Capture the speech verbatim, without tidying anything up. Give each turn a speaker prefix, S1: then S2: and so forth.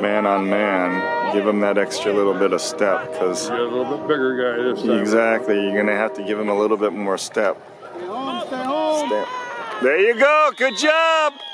S1: man on man, give him that extra little bit of step, because
S2: a little bit bigger guy this time.
S1: Exactly, you're gonna have to give him a little bit more step.
S3: Stay home, stay home.
S1: Step. There you go, good job.